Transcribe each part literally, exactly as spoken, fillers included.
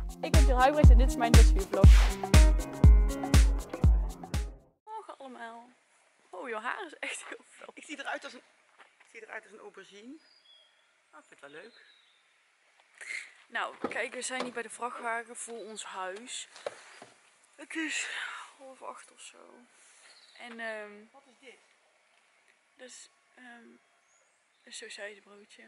Ik ben Jill Huibrechts en dit is mijn dressuurvlog. Morgen allemaal. Oh, jouw haar is echt heel fel. Ik zie eruit als een, ik zie eruit als een aubergine. Oh, ik vind het wel leuk. Nou, kijk, we zijn hier bij de vrachtwagen voor ons huis. Het is half acht of zo. En um, Wat is dit? dus um, een sausijzenbroodje.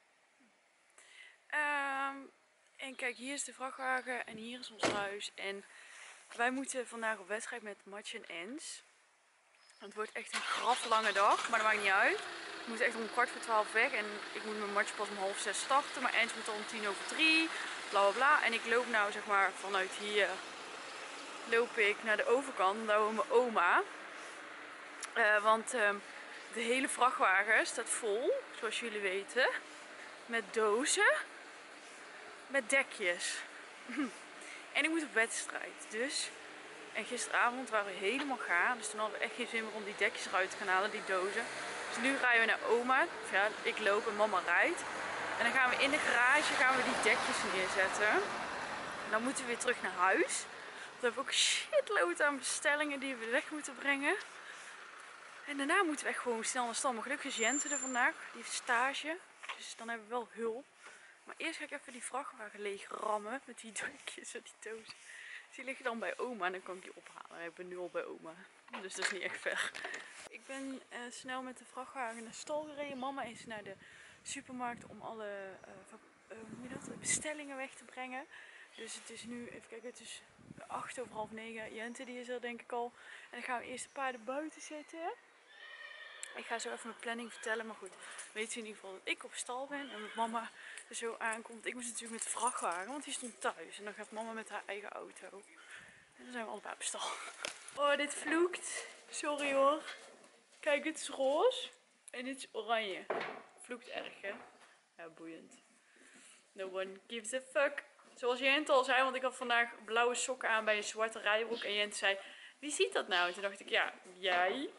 Um, en kijk, hier is de vrachtwagen en hier is ons huis. En wij moeten vandaag op wedstrijd met Matje en Ens. Het wordt echt een graflange dag, maar dat maakt niet uit. Ik moet echt om kwart voor twaalf weg en ik moet met Matje pas om half zes starten. Maar Ens moet al om tien over drie, bla bla bla. En ik loop nou zeg maar vanuit hier, loop ik naar de overkant, daar woont mijn oma. Uh, want uh, de hele vrachtwagen staat vol, zoals jullie weten, met dozen, met dekjes. En ik moet op wedstrijd, dus... En gisteravond waren we helemaal gaar, dus toen hadden we echt geen zin meer om die dekjes eruit te gaan halen, die dozen. Dus nu rijden we naar oma, of ja, ik loop en mama rijdt. En dan gaan we in de garage gaan we die dekjes neerzetten. En dan moeten we weer terug naar huis. We hebben ook shitload aan bestellingen die we weg moeten brengen. En daarna moeten we echt gewoon snel naar stal. Maar gelukkig is Jente er vandaag, die heeft stage. Dus dan hebben we wel hulp. Maar eerst ga ik even die vrachtwagen leeg rammen met die dekjes en die dozen. Die liggen dan bij oma en dan kan ik die ophalen. Ik ben nu al bij oma, dus dat is niet echt ver. Ik ben uh, snel met de vrachtwagen naar stal gereden. Mama is naar de supermarkt om alle uh, uh, hoe heet dat? bestellingen weg te brengen. Dus het is nu, even kijken, het is acht over half negen. Jente die is er denk ik al. En dan gaan we eerst de paarden buiten zetten. Ik ga zo even mijn planning vertellen, maar goed. Weet je in ieder geval dat ik op stal ben en dat mama er zo aankomt. Ik moest natuurlijk met de vrachtwagen, want die stond thuis. En dan gaat mama met haar eigen auto. En dan zijn we allebei op stal. Oh, dit vloekt. Sorry hoor. Kijk, dit is roze en dit is oranje. Vloekt erg, hè? Ja, boeiend. No one gives a fuck. Zoals Jente al zei, want ik had vandaag blauwe sokken aan bij een zwarte rijbroek. En Jente zei, wie ziet dat nou? En toen dacht ik, ja, jij.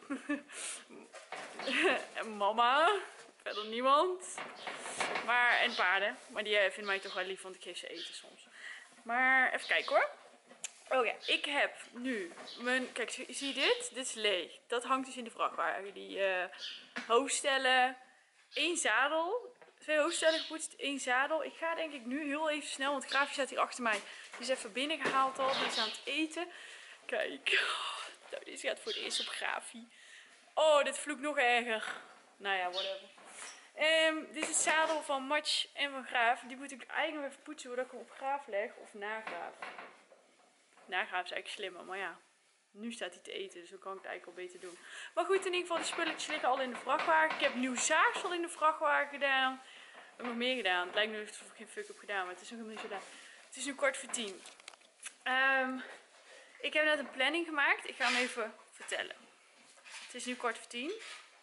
En mama. Verder niemand. Maar, en paarden. Maar die vinden mij toch wel lief, want ik geef ze eten soms. Maar, even kijken hoor. Oh ja, ik heb nu mijn... Kijk, zie je dit? Dit is leeg. Dat hangt dus in de vrachtwagen. Die uh, hoofdstellen. één zadel. Twee hoofdstellen gepoetst, één zadel. Ik ga denk ik nu heel even snel, want Graafje staat hier achter mij. Die is even binnengehaald al. Die is aan het eten. Kijk. Nou, deze gaat voor het eerst op Grafie. Oh, dit vloekt nog erger. Nou ja, whatever. Um, dit is het zadel van Match en van Graaf. Die moet ik eigenlijk nog even poetsen voordat ik hem op Graaf leg. Of na Graaf. Na Graaf is eigenlijk slimmer, maar ja. Nu staat hij te eten, dus dan kan ik het eigenlijk al beter doen. Maar goed, in ieder geval, die spulletjes liggen al in de vrachtwagen. Ik heb nieuw zaagsel in de vrachtwagen gedaan. Ik heb nog meer gedaan. Het lijkt nu alsof ik geen fuck heb gedaan, maar het is nog helemaal niet zo gedaan. Het is nu kwart voor tien. Um, ik heb net een planning gemaakt. Ik ga hem even vertellen. Het is nu kwart voor tien.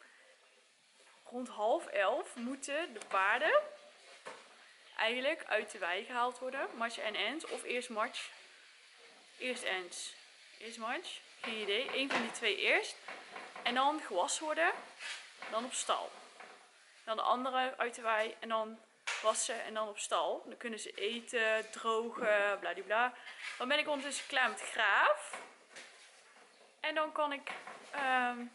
Rond half elf moeten de paarden eigenlijk uit de wei gehaald worden. Match en Ens. Of eerst Match. Eerst Ens. Eerst Match. Geen idee. Eén van die twee eerst. En dan gewassen worden. Dan op stal. Dan de andere uit de wei. En dan wassen en dan op stal. Dan kunnen ze eten, drogen, bladibla. Dan ben ik ondertussen klaar met Graaf. En dan kan ik... Um,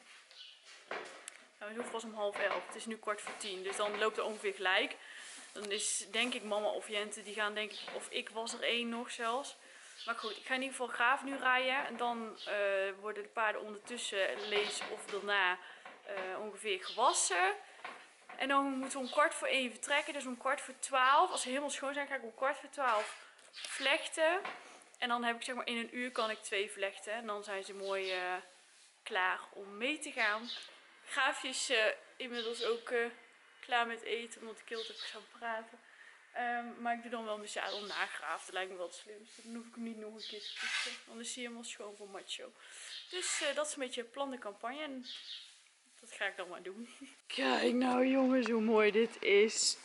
nou, het was om half elf. Het is nu kwart voor tien. Dus dan loopt het ongeveer gelijk. Dan is denk ik mama of Jente. Die gaan denk ik... Of ik was er één nog zelfs. Maar goed, ik ga in ieder geval Graaf nu rijden. En dan uh, worden de paarden ondertussen lees of daarna uh, ongeveer gewassen. En dan moeten we om kwart voor één vertrekken. Dus om kwart voor twaalf. Als ze helemaal schoon zijn, ga ik om kwart voor twaalf vlechten. En dan heb ik zeg maar in een uur kan ik twee vlechten. En dan zijn ze mooi uh, klaar om mee te gaan. Graafje is uh, inmiddels ook uh, klaar met eten. Omdat ik heel te heb gaan praten. Um, maar ik doe dan wel mijn zadel na Graaf. Dat lijkt me wel het slimste. Dan hoef ik hem niet nog een keer te poetsen. Anders is hij helemaal schoon voor Macho. Dus uh, dat is een beetje een plan de campagne. En dat ga ik dan maar doen. Kijk nou jongens hoe mooi dit is.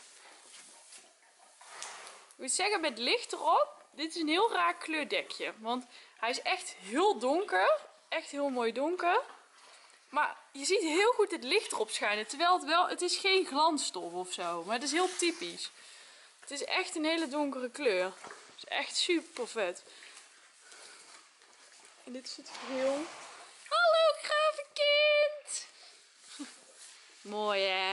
Ik moet zeggen met licht erop. Dit is een heel raar kleurdekje. Want hij is echt heel donker. Echt heel mooi donker. Maar je ziet heel goed het licht erop schijnen. Terwijl het wel, het is geen glansstof of zo. Maar het is heel typisch. Het is echt een hele donkere kleur. is echt super vet. En dit is het geheel. Hallo gravenkind! Mooi hè?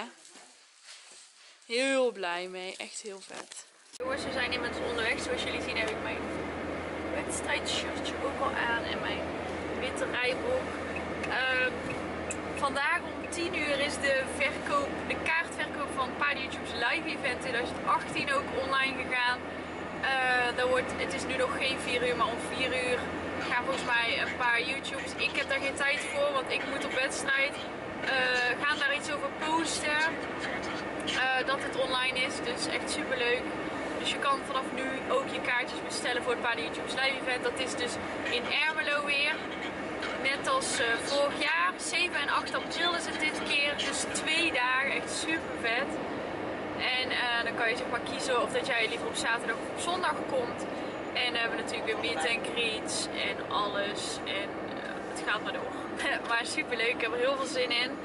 Heel blij mee, echt heel vet. Jongens, we zijn inmiddels onderweg. Zoals jullie zien heb ik mijn wedstrijdshirtje ook al aan en mijn witte rijbroek. Uh, vandaag om tien uur is de verkoop, de kaartverkoop van PaardenYouTube's live event twintig achttien ook online gegaan. Uh, dat wordt, het is nu nog geen vier uur, maar om vier uur gaan volgens mij een paar YouTubes. Ik heb daar geen tijd voor, want ik moet op wedstrijd. Uh, gaan daar iets over posten. Uh, dat het online is, dus echt super leuk. Dus je kan vanaf nu ook je kaartjes bestellen voor het PaardenYouTube's live event. Dat is dus in Ermelo weer. Net als uh, vorig jaar. zeven en acht april is het dit keer. Dus twee dagen. Echt super vet. En uh, dan kan je zeg maar kiezen of dat jij liever op zaterdag of op zondag komt. En we hebben natuurlijk weer meet and greets en alles. En uh, het gaat maar door. Maar super leuk. Ik heb er heel veel zin in.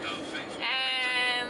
En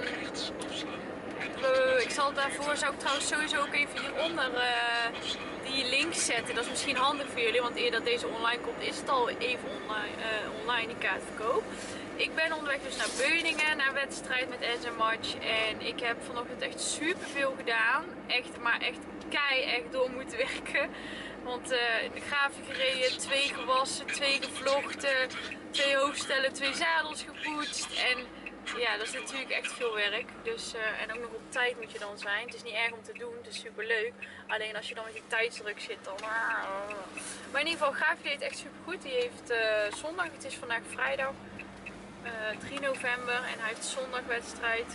uh, ik zal daarvoor zou ik trouwens sowieso ook even hieronder uh, die link zetten. Dat is misschien handig voor jullie, want eer dat deze online komt is het al even online, uh, online die kaartverkoop. Ik ben onderweg dus naar Beuningen, naar wedstrijd met Ens en Match. En ik heb vanochtend echt super veel gedaan. Echt, maar echt kei echt door moeten werken. Want uh, de graven gereden, twee gewassen, twee gevlochten, twee hoofdstellen, twee zadels gepoetst. En ja, dat is natuurlijk echt veel werk. Dus, uh, en ook nog op tijd moet je dan zijn. Het is niet erg om te doen, het is super leuk. Alleen als je dan met die tijdsdruk zit dan... Maar in ieder geval, Gavi deed echt super goed. Die heeft uh, zondag, het is vandaag vrijdag, uh, drie november. En hij heeft zondag wedstrijd.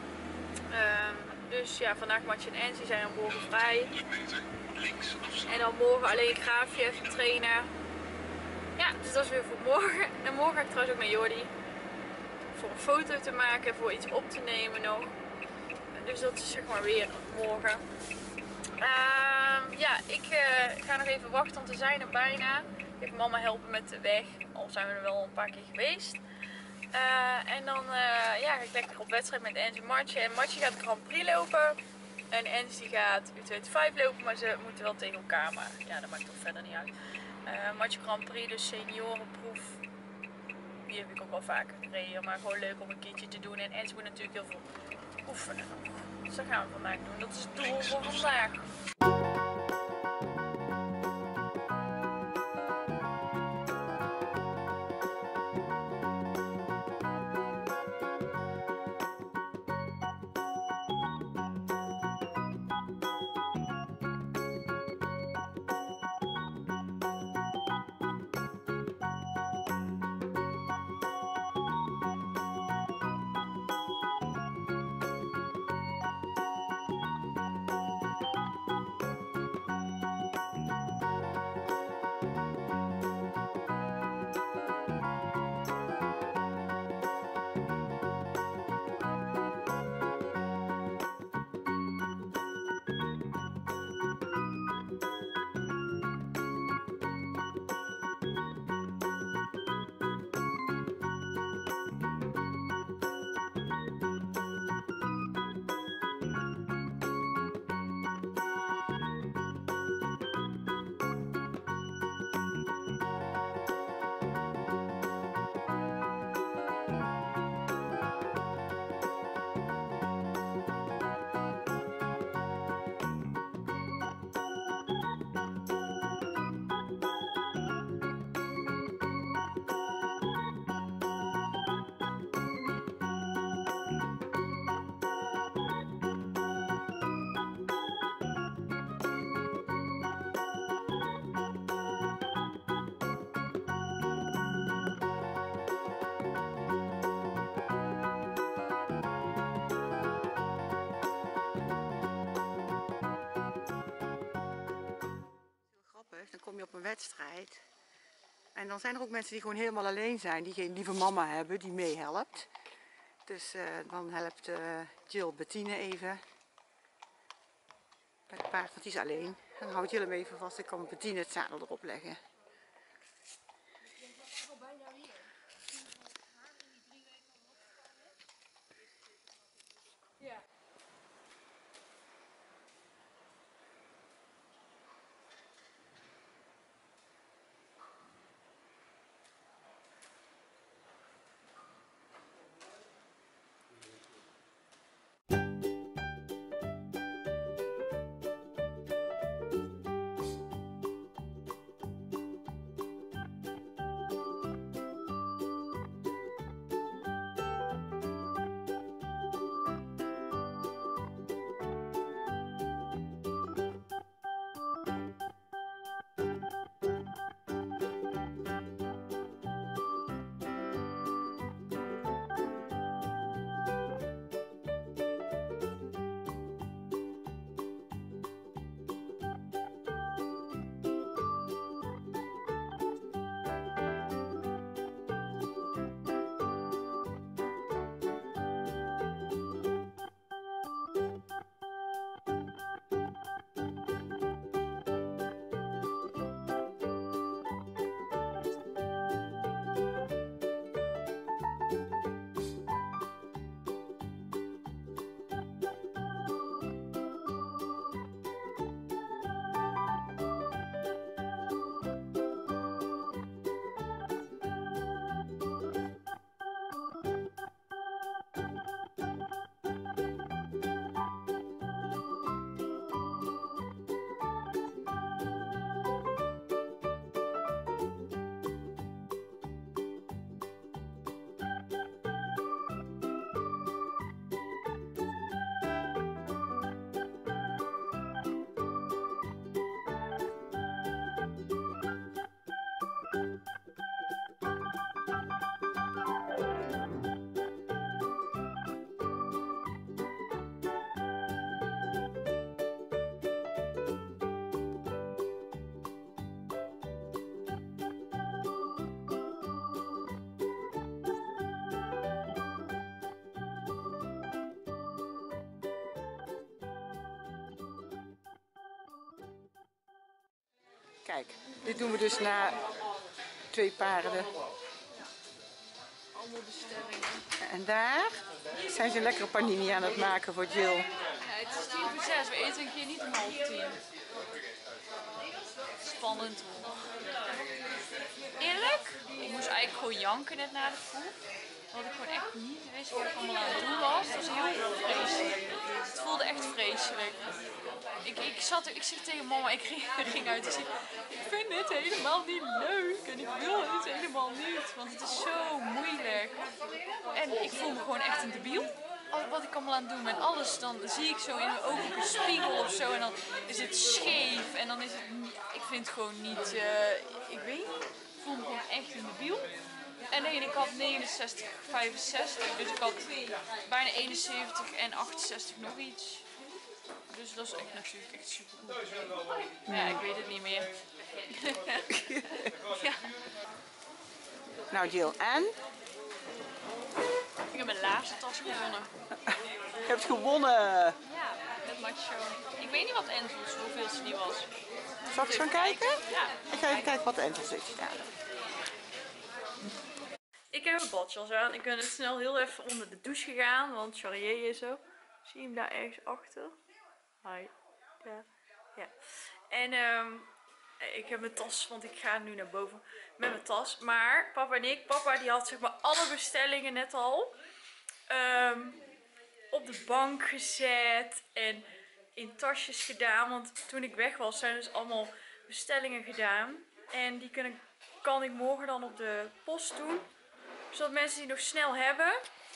Um, dus ja, vandaag Match en Ens, die zijn dan morgen vrij. En dan morgen alleen Gavi even trainen. Ja, dus dat is weer voor morgen. En morgen ga ik trouwens ook naar Jordi. Voor een foto te maken, voor iets op te nemen nog. Dus dat is zeg maar weer morgen. Uh, ja, ik uh, ga nog even wachten, want we zijn er bijna. Ik ga mama helpen met de weg, al zijn we er wel een paar keer geweest. Uh, en dan uh, ja, ga ik lekker op wedstrijd met Ens en Martje. En Martje gaat de Grand Prix lopen. En Ens die gaat U tweeëntwintig lopen, maar ze moeten wel tegen elkaar. Maar ja, dat maakt toch verder niet uit. Uh, Martje Grand Prix, dus seniorenproef. Die heb ik ook wel vaker gereden, maar gewoon leuk om een keertje te doen. En Ens moet natuurlijk heel veel oefenen. Dus dat gaan we vandaag doen. Dat is het doel voor vandaag. Dan kom je op een wedstrijd en dan zijn er ook mensen die gewoon helemaal alleen zijn, die geen lieve mama hebben die meehelpt. Dus uh, dan helpt uh, Jill Bettine even met het paard, want die is alleen. Dan houdt Jill hem even vast en kan Bettine het zadel erop leggen. Ja. Kijk, dit doen we dus na twee paarden. Allemaal bestellingen. En daar zijn ze lekkere panini aan het maken voor Jill. Ja, het is tien voor zes. We eten een keer niet om half tien. Spannend hoor. Eerlijk? Ik moest eigenlijk gewoon janken net na de proef. Dat ik gewoon echt niet wist wat ik allemaal aan het doen was. Het was heel vreselijk. Het voelde echt vreselijk. Ik, ik, zat, ik zeg tegen mama, ik ging, ging uit en zei, ik vind dit helemaal niet leuk. En ik wil het helemaal niet, want het is zo moeilijk. En ik voel me gewoon echt een debiel. Wat ik allemaal aan het doen ben, alles, dan zie ik zo in mijn ogen een spiegel of zo en dan is het scheef en dan is het niet, ik vind het gewoon niet, uh, ik weet niet, ik voel me gewoon echt een debiel. En nee, ik had negenenzestig, vijfenzestig, dus ik had bijna eenenzeventig en achtenzestig nog iets. Dus dat is echt natuurlijk echt super goed. Ja, ik weet het niet meer. Ja. Nou Jill, en? Ik heb mijn laatste tas gewonnen. Je hebt gewonnen! Ja, met macho. Ik weet niet wat Envels, hoeveel ze die was. Zal ik eens gaan kijken? Ja. Ik ga even kijken wat de Envels is. Ja. Ik heb een badjas aan. Ik ben net snel heel even onder de douche gegaan, want Charrier is zo. Zie je hem daar ergens achter? Hi. Ja. Ja. En um, ik heb mijn tas, want ik ga nu naar boven met mijn tas. Maar papa en ik, papa die had zeg maar alle bestellingen net al um, op de bank gezet en in tasjes gedaan. Want toen ik weg was zijn dus allemaal bestellingen gedaan. En die kunnen, kan ik morgen dan op de post doen. Zodat mensen die nog snel hebben.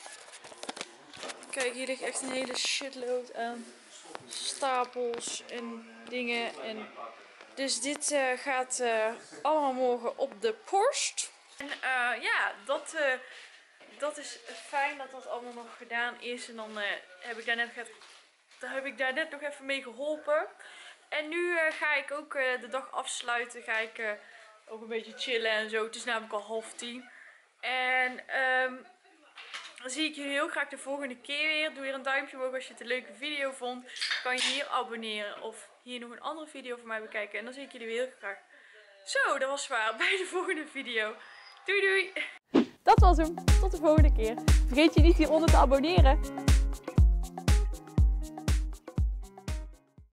Kijk, hier ligt echt een hele shitload aan stapels en dingen. En dus dit uh, gaat uh, allemaal morgen op de post. En uh, ja, dat, uh, dat is fijn dat dat allemaal nog gedaan is. En dan uh, heb, ik daar net, daar heb ik daar net nog even mee geholpen. En nu uh, ga ik ook uh, de dag afsluiten. Ga ik uh, ook een beetje chillen en zo. Het is namelijk al half tien. En um, dan zie ik jullie heel graag de volgende keer weer. Doe weer een duimpje omhoog als je het een leuke video vond. Kan je hier abonneren of hier nog een andere video van mij bekijken. En dan zie ik jullie weer heel graag. Zo, dat was zwaar. Bij de volgende video. Doei doei. Dat was hem. Tot de volgende keer. Vergeet je niet hieronder te abonneren.